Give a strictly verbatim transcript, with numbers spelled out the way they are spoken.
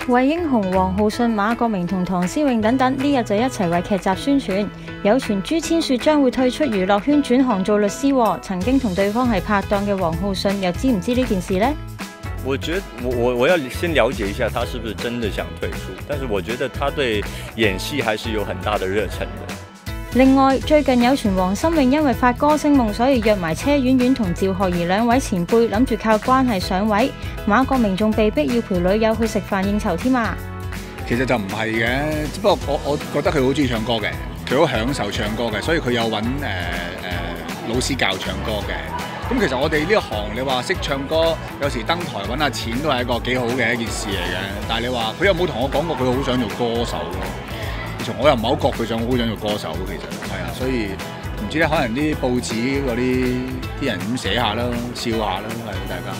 惠英紅、王浩信、馬國明同唐詩詠等等呢日就一齊為劇集宣傳。有傳朱千雪將會退出娛樂圈轉行做律師喎。曾經同對方係拍檔嘅王浩信又知唔知呢件事呢？ 我覺得我我我要先了解一下他是不是真的想退出，但是我覺得他對演戲還是有很大的熱忱的。 另外，最近有傳黃心穎因為發歌星夢，所以約埋車婉婉同趙學而兩位前輩，諗住靠關係上位。馬國明仲被逼要陪女友去食飯應酬添啊！ 其實就唔係嘅，只不過我我覺得佢好中意唱歌嘅，佢好享受唱歌嘅，所以佢有揾誒誒老師教唱歌嘅。咁其實我哋呢一行，你話識唱歌，有時登台揾下錢都係一個幾好嘅一件事嚟嘅。但係你話佢有冇同我講過佢好想做歌手咯？其實我又唔係好覺佢想好想做歌手，其實係啊，所以唔知咧，可能啲報紙嗰啲啲人咁寫下啦，笑下啦，係大家。